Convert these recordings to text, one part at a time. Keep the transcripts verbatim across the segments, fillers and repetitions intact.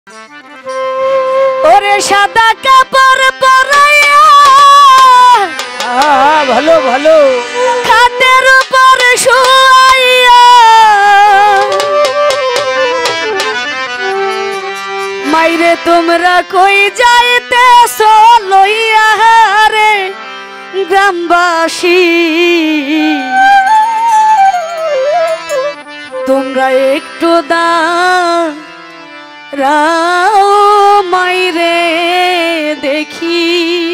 ওরে সাদা কাপড় পরাইয়া ভালো ভালো খাটের উপর শুয়াইয়া মাইরে তোমরা কই যাইতেছো লইয়া রে গ্রামবাসী তোমরা একটু দাঁড়াও মাইরে দেখি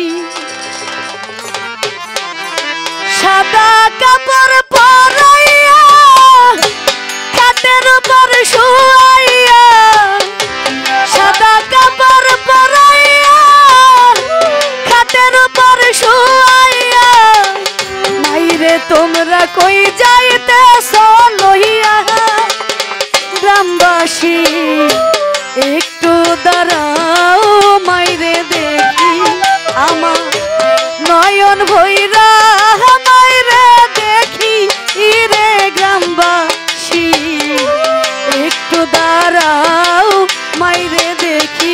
সাদা কাপড় পরাইয়া খাটের উপর শুয়াইয়া সাদা কাপড় পরাইয়া খাটের উপর শুয়াইয়া মাইরে তোমরা কই যাইতেছো লইয়া গ্রামবাসী একটু দাঁড়াও মাইরে দেখি আমার নয়ন ভৈরা মাইরে দেখি ইরে গ্রামবাসী একটু দাঁড়াও মাইরে দেখি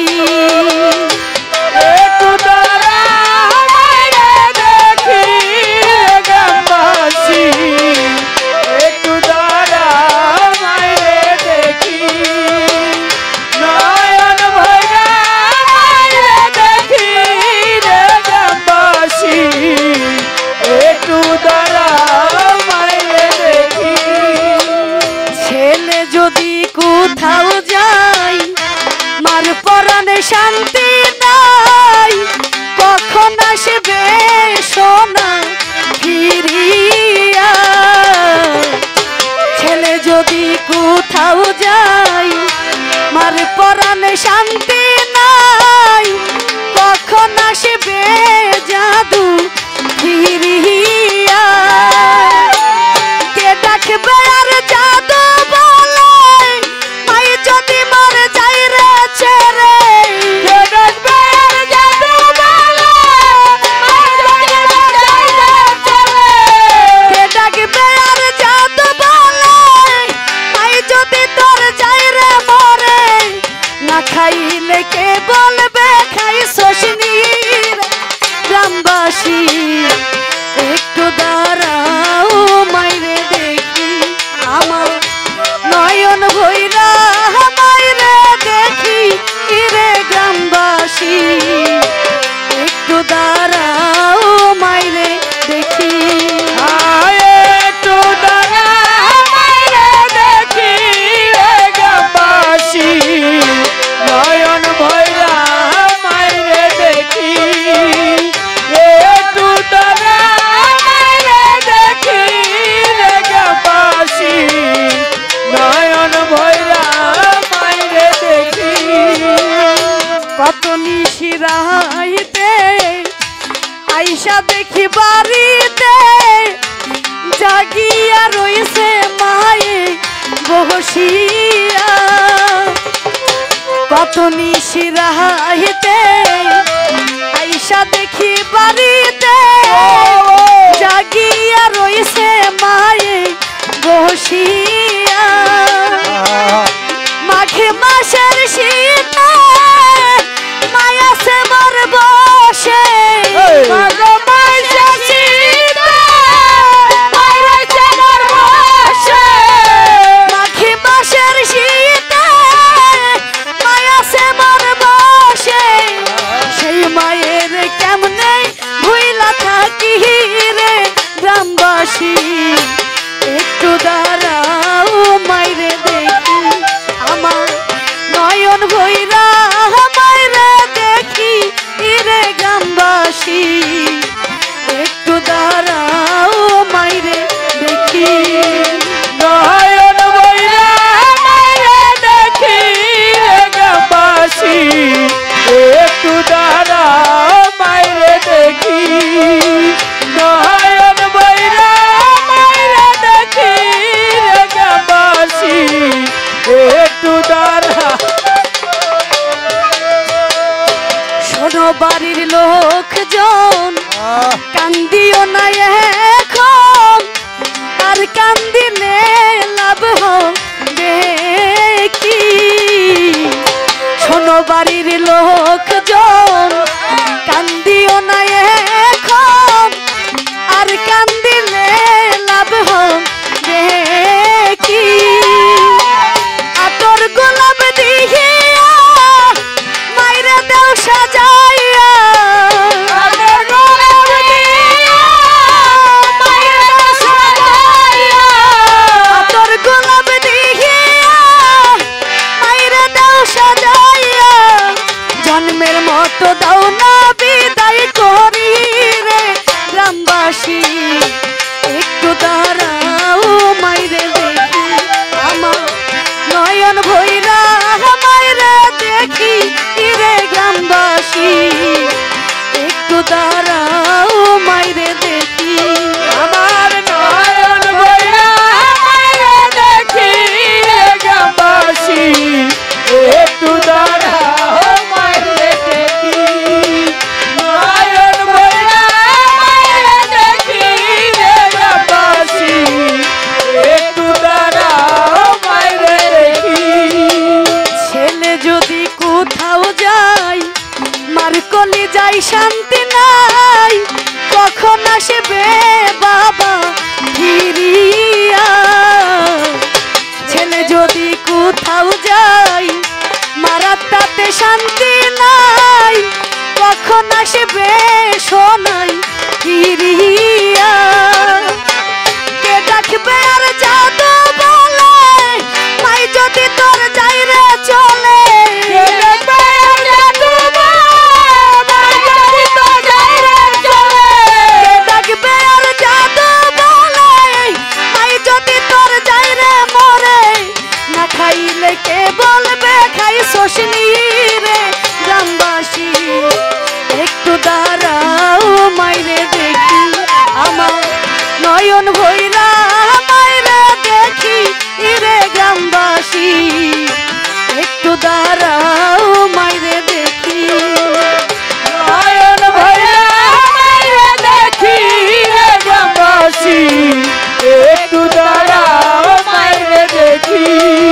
একটু দাঁড়াও মাইরে দেখি গ্রামবাসী একটু দাঁড়াও মাইরে দেখি নয়ন ভৈরা মাইরে দেখি রে গ্রামবাসী একটু দাঁড়াও মাইরে দেখি ছেলে যদি কোথাও যাই মার পরাণে শান্তি নাই কখন আসবে সোনা ফিরিয়া ছেলে যদি কোথাও যাই মার পরাণে শান্তি নাই কখন আসবে জাদু ফিরিয়া কে ডাকবে আর জাদু বলে মাই যদি মর যাই রে ছেড়ে কে ডাকবে আর জাদু বলে মাই যদি মর যাই রে ছেড়ে কে ডাকবে আর জাদু বলে মাই যদি তোর যাই রে মরে না খাইলে কে বলবে খাই শোষণীর গ্রামবাসী একটু দাঁড়াও মাইরে দেখি আমার নয়ন ভৈরা মাইরে দেখি ইরে গ্রামবাসী একটু দাঁড়াও মাইরে দেখি আয় একটু দাঁড়াও মাইরে দেখি রে গ্রামবাসী নয়ন ভৈরা মাইরে দেখি একটু দাঁড়াও মাইরে দেখি রে গ্রামবাসী নয়ন ভৈরা মাইরে দেখি কত নিশিরাইতে আইসা দেখি বাড়িতে জাগিয়া রইছে মায়ে বসিয়া কত নিশিরাইতে আইসা দেখি বাড়িতে জাগিয়া রইছে মায়ে বসিয়া মাঘে মাসের শীতে মায়া সে মর বসে মাগো মাইসা শীতে মাইরে চামার বসে মাঘে মাসের শীতে মায়া সে মর বসে সেই মায়ের কেমনে ভুইলা থাকি রে গ্রামবাসী একটু দাঁড়াও মাইরে দেখি আমার নয়ন ভৈরা মাইরে দেখি ইরে গ্রামবাসী একটু দাঁড়াও মাইরে দেখি নয়ন ভৈরা মাইরে দেখি রে গ্রামবাসী একটু দাঁড়াও মাইরে দেখি নয়ন ভৈরা মাইরে দেখি রে গ্রামবাসী একটু দাঁড়াও শোনো বাড়ির লোকজন কান্দিও না এখন আর কান্দিলে লাভ হবে কি শোনো শোনো বাড়ির লোকজন কান্দিও না এখন আর কান্দিলে লাভ হবে কি আতর গোলাপ দিহিয়া মাইরা দেও সাজাইয়া আতর গোলাপ দিয়া মাইরা দেও সাজাইয়া আতর গোলাপ দিহিয়া মাইরা দেও সাজাইয়া জন্মের মতো দাও না বিদায় করি রে গ্রামবাসী একটু দাঁড়াও মাইরে দেখি আমার নয়ন ভৈরা মাইরে দেখি রে গ্রামবাসী একটু দাঁড়াও মাইরে দেখি আমার নয়ন ভৈরা মাইরে দেখি রে গ্রামবাসী একটু দাঁড়াও মাইরে দেখি নয়ন ভৈরা মাইরে দেখি রে গ্রামবাসী একটু দাঁড়াও মাইরে দেখি ছেলে যদি কোথাও যায় মার কলি যাই শান্তি নাই কখন আসবে বাবা ফিরিয়া ছেলে যদি কোথাও যায় মারার তাতে শান্তি নাই কখন আসবে সোনাই ফিরিয়া কে ডাকবে আর জাদু বলে মাই যদি তোর যাই রে চলে কে দেখবে আর জাদু মাই যদি তোর যাই রে চলে কে ডাকবে আর জাদু বলে মাই যদি তোর যাই রে মরে না খাইলে কে বলবে খাই শোষণী রে গ্রামবাসী একটু দাঁড়াও মাইরে দেখি আমার নয়ন ভৈরা মাইরে দেখি রে গ্রামবাসী একটু দাঁড়াও মাইরে দেখি নয়ন ভৈরা মাইরে দেখি রে গ্রামবাসী একটু দাঁড়াও মাইরে দেখি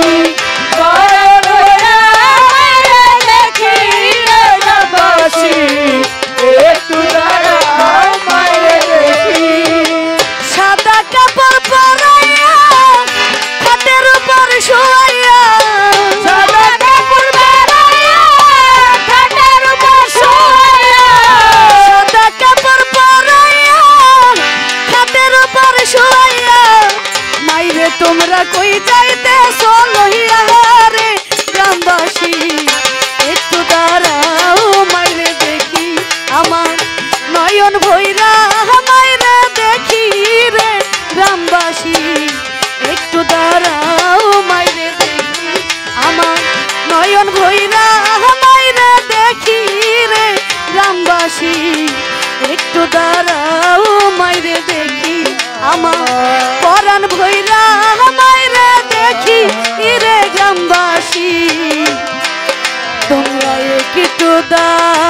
নয়ন ভৈরা মাইরে দেখি রে গ্রামবাসী একটু দাঁড়াও মাইরে দেখি সাদা কাপড় পরাইয়া খাটের উপর শোয়াইয়া সাদা কাপড় পরাইয়া খাটের উপর শোয়াইয়া সাদা কাপড় পরাইয়া খাটের উপর শোয়াইয়া মাইরে তোমরা কই যাইতে চলইয়া রে গ্রামবাসী একটু দাঁড়াও মাইরে দেখি আমার নয়ন ভৈরা মাইরে দেখি রে গ্রামবাসী একটু দাঁড়াও মাইরে দেখি আমার নয়ন ভৈরা মাইরে দেখি রে গ্রামবাসী একটু দাঁড়াও মাইরে দেখি আমার পরাণ ভৈরা মাইরে দেখি রে গ্রামবাসী তোমরা একটু দাঁড়াও